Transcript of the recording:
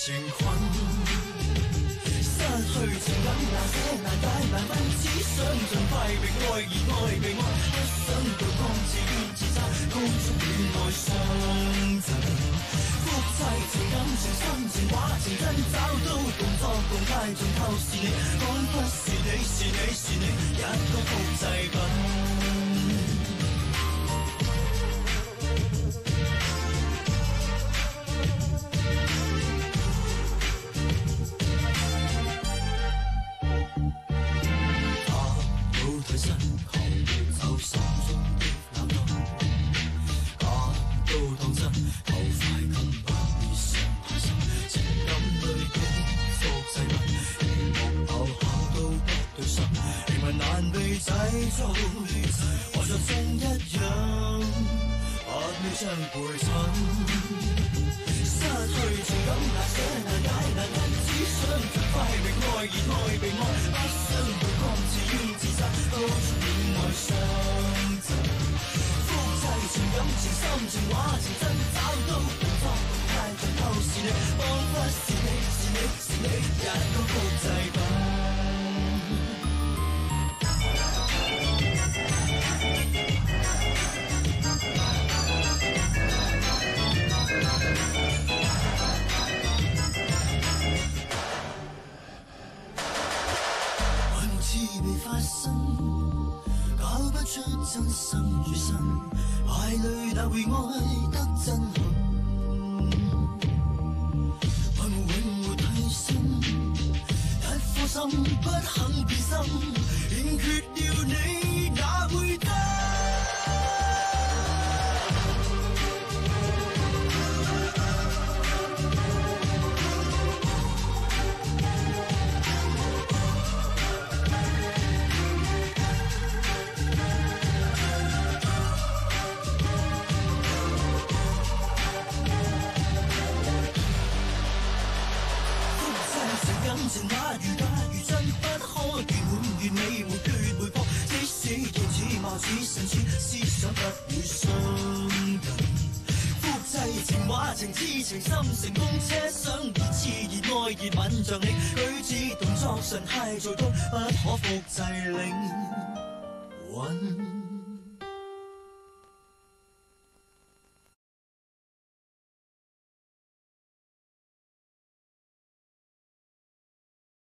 情困。失去情感那些难解难分，只想盡快被愛而愛被愛，不想對方自怨自責，高速戀愛相贈。複製情感情深情話情真，找到動作動態盡透是你，彷彿是你是你是你一個複製品。我像針一樣，把你將陪襯。失去情感那些難解難分，只想盡快被愛而愛被愛，不想對方自怨自責，到處戀愛相贈。複製情感情深情話情真，找到動作動態盡透是你，彷彿是你是你是你一個複製品。未發生，搞不出真心與真，敗類那會愛得真狠，憑永活替身，一顆心不肯變心，欠缺了你哪會得？情話如假如真，不可圓滿完美，沒缺沒破。即使言似貌似神似，思想不會相近。複製情話情痴情深，成功車廂熱熾熱愛熱吻像你，舉止動作神態做到不可複製領韻。